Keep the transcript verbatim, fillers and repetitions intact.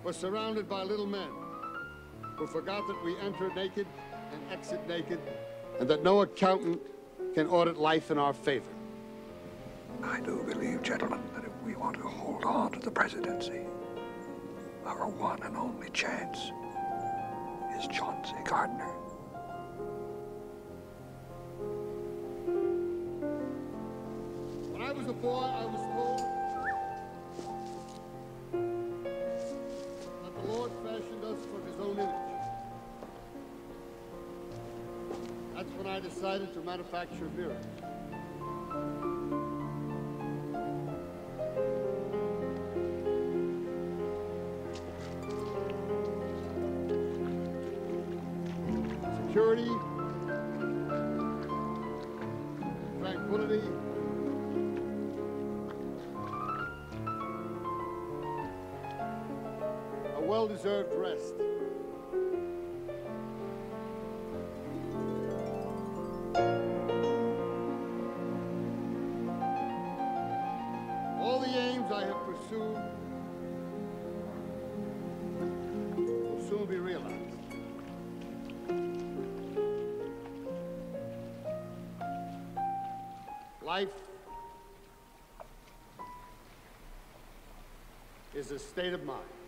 We're surrounded by little men who forgot that we enter naked and exit naked, and that no accountant can audit life in our favor. I do believe, gentlemen, that if we want to hold on to the presidency, our one and only chance is Chauncey Gardner. When I was a boy, I was told that the Lord fashioned us for his own image. That's when I decided to manufacture mirrors. Security, tranquility, a well-deserved rest. All the aims I have pursued will soon be realized. Life is a state of mind.